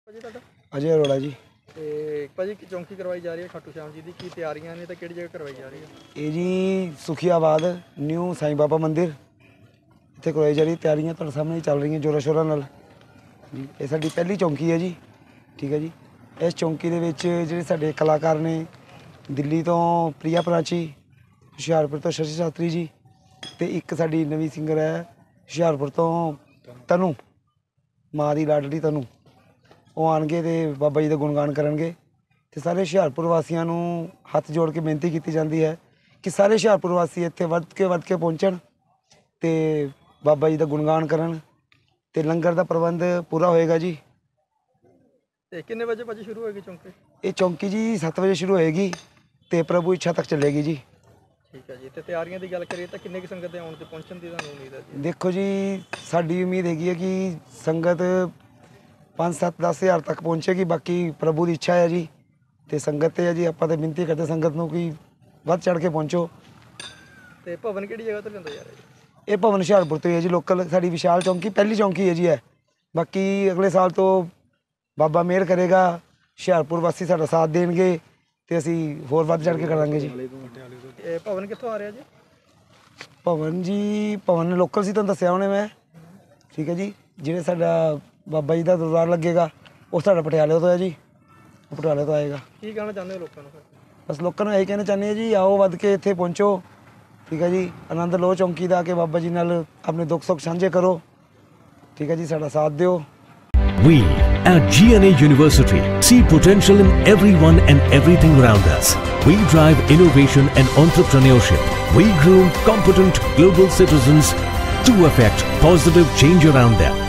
ਭਾਜੀ ਤੁਹਾਡਾ ਅਜੇ ਅਰੋੜਾ ਜੀ। ਤੇ ਭਾਜੀ ਚੌਂਕੀ ਕਰਵਾਈ ਜਾ ਰਹੀ ਹੈ ਖਾਟੂ ਸ਼ਾਮ ਜੀ ਦੀ, ਕੀ ਤਿਆਰੀਆਂ ਨੇ ਤੇ ਕਿਹੜੀ ਜਗ੍ਹਾ ਕਰਵਾਈ ਜਾ ਰਹੀ ਹੈ? ਇਹ ਜੀ ਸੁਖੀਆਬਾਦ ਨਿਊ ਸਾਈਂ ਬਾਬਾ ਮੰਦਿਰ ਇੱਥੇ ਕਰਵਾਈ ਜਾ ਰਹੀ ਤਿਆਰੀਆਂ ਤੁਹਾਡੇ ਸਾਹਮਣੇ ਹੀ ਚੱਲ ਰਹੀਆਂ ਜ਼ੋਰਾਂ ਸ਼ੋਰਾਂ ਨਾਲ ਜੀ। ਇਹ ਸਾਡੀ ਪਹਿਲੀ ਚੌਂਕੀ ਹੈ ਜੀ, ਠੀਕ ਹੈ ਜੀ। ਇਸ ਚੌਂਕੀ ਦੇ ਵਿੱਚ ਜਿਹੜੇ ਸਾਡੇ ਕਲਾਕਾਰ ਨੇ ਦਿੱਲੀ ਤੋਂ ਪ੍ਰਿਆ ਪ੍ਰਾਚੀ, ਹੁਸ਼ਿਆਰਪੁਰ ਤੋਂ ਸ਼ਸ਼ੀ ਸ਼ਾਸਤਰੀ ਜੀ, ਤੇ ਇੱਕ ਸਾਡੀ ਨਵੀਂ ਸਿੰਗਰ ਹੈ ਹੁਸ਼ਿਆਰਪੁਰ ਤੋਂ ਤਨੂ, ਮਾਂ ਦੀ ਲਾਡਲੀ ਤਨੂ। ਉਹ ਆਉਣਗੇ ਅਤੇ ਬਾਬਾ ਜੀ ਦਾ ਗੁਣਗਾਨ ਕਰਨਗੇ। ਅਤੇ ਸਾਰੇ ਹੁਸ਼ਿਆਰਪੁਰ ਵਾਸੀਆਂ ਨੂੰ ਹੱਥ ਜੋੜ ਕੇ ਬੇਨਤੀ ਕੀਤੀ ਜਾਂਦੀ ਹੈ ਕਿ ਸਾਰੇ ਹੁਸ਼ਿਆਰਪੁਰ ਵਾਸੀ ਇੱਥੇ ਵੱਧ ਕੇ ਪਹੁੰਚਣ ਅਤੇ ਬਾਬਾ ਜੀ ਦਾ ਗੁਣਗਾਨ ਕਰਨ। ਅਤੇ ਲੰਗਰ ਦਾ ਪ੍ਰਬੰਧ ਪੂਰਾ ਹੋਏਗਾ ਜੀ। ਤੇ ਕਿੰਨੇ ਵਜੇ ਭਾਜੀ ਸ਼ੁਰੂ ਹੋਏਗੀ ਚੌਂਕੀ? ਇਹ ਚੌਂਕੀ ਜੀ 7 ਵਜੇ ਸ਼ੁਰੂ ਹੋਏਗੀ ਅਤੇ ਪ੍ਰਭੂ ਇੱਛਾ ਤੱਕ ਚੱਲੇਗੀ ਜੀ। ਠੀਕ ਹੈ ਜੀ। ਅਤੇ ਤਿਆਰੀਆਂ ਦੀ ਗੱਲ ਕਰੀਏ ਤਾਂ ਕਿੰਨੇ ਕੁ ਸੰਗਤ ਦੇ ਆਉਣ ਤੇ ਪਹੁੰਚਣ ਦੀ ਤੁਹਾਨੂੰ ਉਮੀਦ ਹੈ ਜੀ? ਦੇਖੋ ਜੀ, ਸਾਡੀ ਉਮੀਦ ਹੈਗੀ ਹੈ ਕਿ ਸੰਗਤ 5-7-10 ਹਜ਼ਾਰ ਤੱਕ ਪਹੁੰਚੇਗੀ। ਬਾਕੀ ਪ੍ਰਭੂ ਦੀ ਇੱਛਾ ਹੈ ਜੀ, ਅਤੇ ਸੰਗਤ 'ਤੇ ਹੈ ਜੀ। ਆਪਾਂ ਤਾਂ ਬੇਨਤੀ ਕਰਦੇ ਸੰਗਤ ਨੂੰ ਕਿ ਵੱਧ ਚੜ੍ਹ ਕੇ ਪਹੁੰਚੋ। ਅਤੇ ਭਵਨ ਕਿਹੜੀ ਜਗ੍ਹਾ ਤੋਂ ਲਿਆਂਦਾ ਜਾ ਰਿਹਾ ਜੀ? ਇਹ ਭਵਨ ਹੁਸ਼ਿਆਰਪੁਰ ਤੋਂ ਹੀ ਹੈ ਜੀ, ਲੋਕਲ ਸਾਡੀ ਵਿਸ਼ਾਲ ਚੌਂਕੀ ਪਹਿਲੀ ਚੌਂਕੀ ਹੈ ਜੀ। ਹੈ ਬਾਕੀ ਅਗਲੇ ਸਾਲ ਤੋਂ ਬਾਬਾ ਮਿਹਰ ਕਰੇਗਾ, ਹੁਸ਼ਿਆਰਪੁਰ ਵਾਸੀ ਸਾਡਾ ਸਾਥ ਦੇਣਗੇ ਅਤੇ ਅਸੀਂ ਹੋਰ ਵੱਧ ਚੜ੍ਹ ਕੇ ਕਰਾਂਗੇ ਜੀ। ਇਹ ਭਵਨ ਕਿੱਥੋਂ ਆ ਰਿਹਾ ਜੀ? ਭਵਨ ਲੋਕਲ ਸੀ, ਤੁਹਾਨੂੰ ਦੱਸਿਆ ਉਹਨੇ ਮੈਂ, ਠੀਕ ਹੈ ਜੀ। ਜਿਹੜੇ ਸਾਡਾ ਬਾਬਾ ਜੀ ਦਾ ਦਰਬਾਰ ਲੱਗੇਗਾ ਉਹ ਸਾਡਾ ਪਟਿਆਲੇ ਤੋਂ ਹੈ ਜੀ, ਉਹ ਪਟਿਆਲੇ ਤੋਂ ਆਏਗਾ। ਕੀ ਕਹਿਣਾ ਚਾਹੁੰਦੇ ਹੋ ਲੋਕਾਂ ਨੂੰ? ਬਸ ਲੋਕਾਂ ਨੂੰ ਇਹੀ ਕਹਿਣਾ ਚਾਹੁੰਦੇ ਹਾਂ ਜੀ, ਆਓ ਵੱਧ ਕੇ ਇੱਥੇ ਪਹੁੰਚੋ, ਠੀਕ ਹੈ ਜੀ। ਆਨੰਦ ਲਓ ਚੌਂਕੀ ਦਾ, ਕਿ ਬਾਬਾ ਜੀ ਨਾਲ ਆਪਣੇ ਦੁੱਖ ਸੁੱਖ ਸਾਂਝੇ ਕਰੋ, ਠੀਕ ਹੈ ਜੀ। ਸਾਡਾ ਸਾਥ ਦਿਓ। We at GNA University see potential in everyone and everything around us. We drive innovation and entrepreneurship. We groom competent global citizens to affect positive change around them.